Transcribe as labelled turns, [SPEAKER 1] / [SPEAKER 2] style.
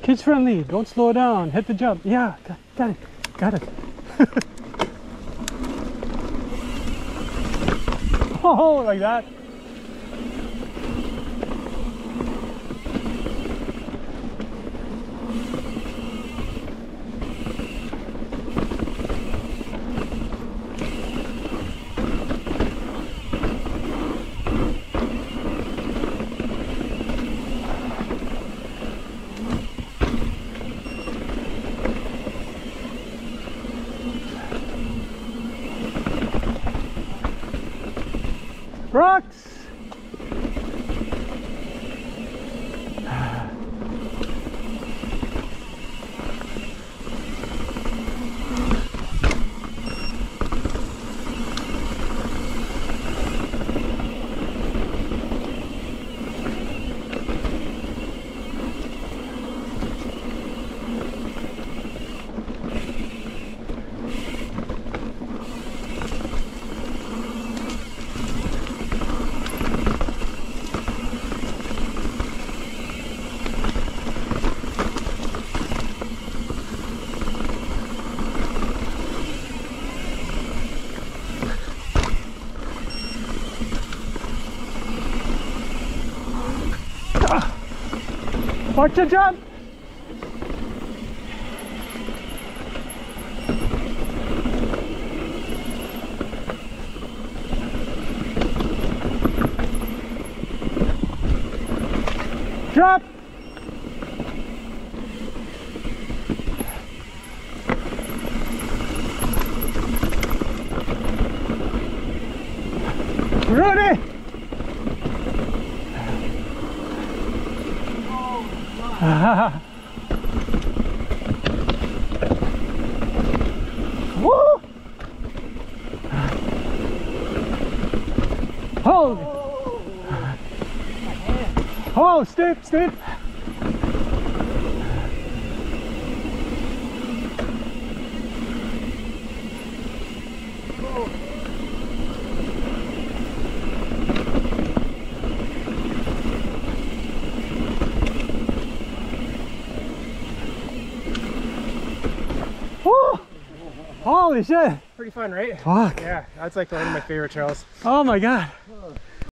[SPEAKER 1] Kids friendly. Don't slow down. Hit the jump. Yeah, got it. Got it. Oh, like that. Rocks! Watch the jump! Drop! Ready! Woo! Hold! Oh, steep, steep! Woo! Holy shit!
[SPEAKER 2] Pretty fun, right?
[SPEAKER 1] Fuck!
[SPEAKER 2] Yeah, that's like one of my favorite trails.
[SPEAKER 1] Oh my god!